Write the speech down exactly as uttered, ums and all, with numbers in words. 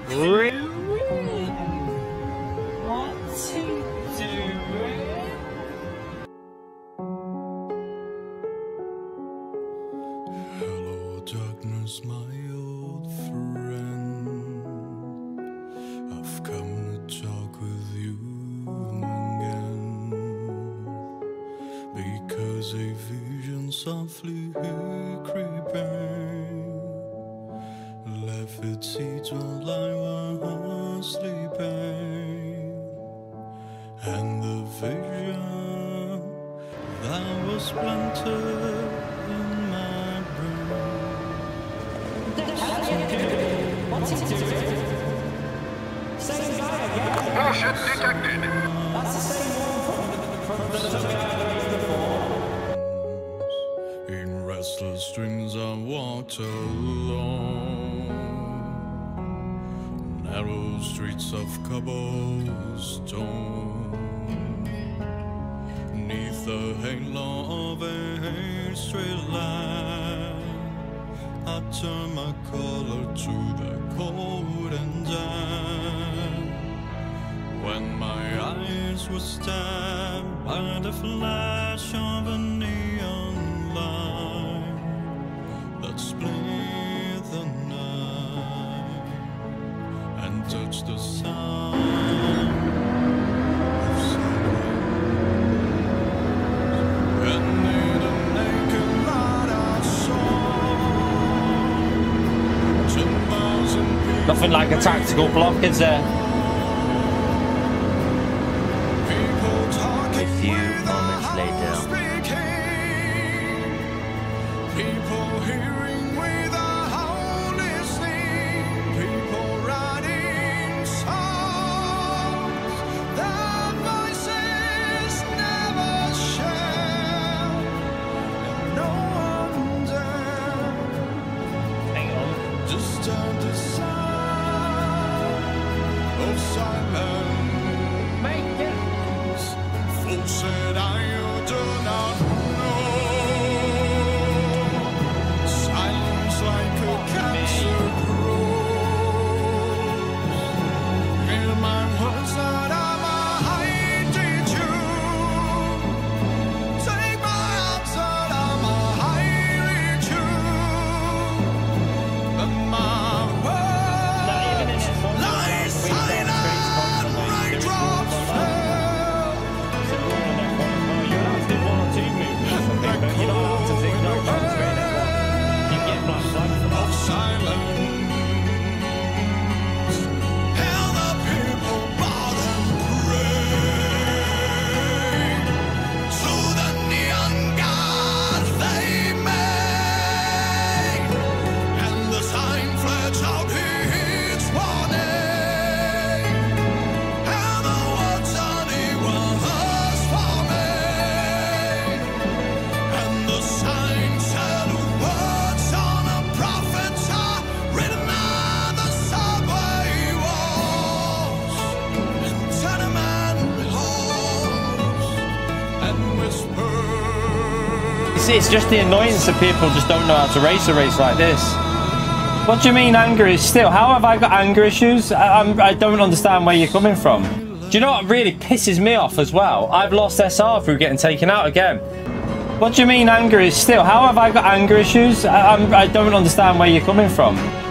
Really? What's he doing? Hello, darkness, my old friend. I've come to talk with you again, because a vision softly creeping left its seeds while I was sleeping, and the vision that was planted in my brain. What's he doing? Same guy again. Caution detected. That's the same one from, from the zombie I before. In restless dreams I walked alone, narrow streets of cobblestone, neath the halo of a street light. I turned my collar to the cold and damp, when my eyes were stabbed by the flash of a neon light that split the night and touched the sound of silence. And in the naked light I saw ten thousand people. Nothing like a tactical block, is there? A few moments later. People hearing without listening, people writing songs, their voices never share, and no one dare. Hang on. Just turn the sound of silence. Make it. Folks said I do not know. Silence like a cancer grows. Hear my words that I'm a hiding you. Take my arms that I'm a hiding you. But my words lie silent, raindrops fall. It's just the annoyance that people just don't know how to race a race like this. What do you mean anger is still? How have I got anger issues? I, I'm, I don't understand where you're coming from. Do you know what really pisses me off as well? I've lost S R through getting taken out again. What do you mean anger is still? How have I got anger issues? I, I'm, I don't understand where you're coming from.